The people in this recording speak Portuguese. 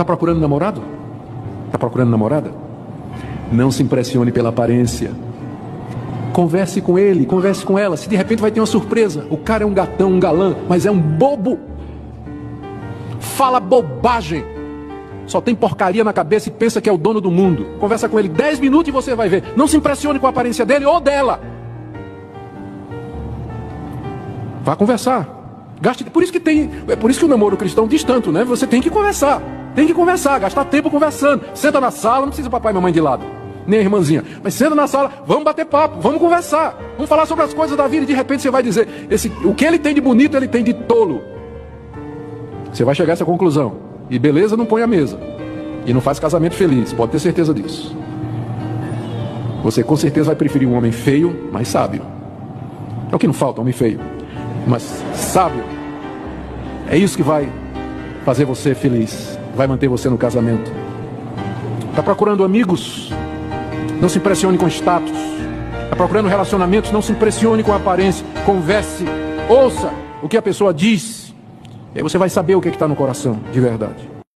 está procurando namorado? Está procurando namorada? Não se impressione pela aparência. Converse com ele, converse com ela. Se de repente vai ter uma surpresa. O cara é um gatão, um galã, mas é um bobo. Fala bobagem. Só tem porcaria na cabeça e pensa que é o dono do mundo. Conversa com ele 10 minutos e você vai ver. Não se impressione com a aparência dele ou dela. Vá conversar. Gaste, por isso que o namoro cristão diz tanto, né? Você tem que conversar. Tem que conversar, gastar tempo conversando. Senta na sala, não precisa papai e mamãe de lado, nem a irmãzinha. Mas senta na sala, vamos bater papo, vamos conversar. Vamos falar sobre as coisas da vida e de repente você vai dizer, o que ele tem de bonito, ele tem de tolo. Você vai chegar a essa conclusão. E beleza não põe a mesa. E não faz casamento feliz, pode ter certeza disso. Você com certeza vai preferir um homem feio, mas sábio. É o que não falta, homem feio, mas sábio. É isso que vai fazer você feliz, vai manter você no casamento. Está procurando amigos? Não se impressione com status. Está procurando relacionamentos? Não se impressione com a aparência. Converse, ouça o que a pessoa diz. E aí você vai saber o que está no coração de verdade.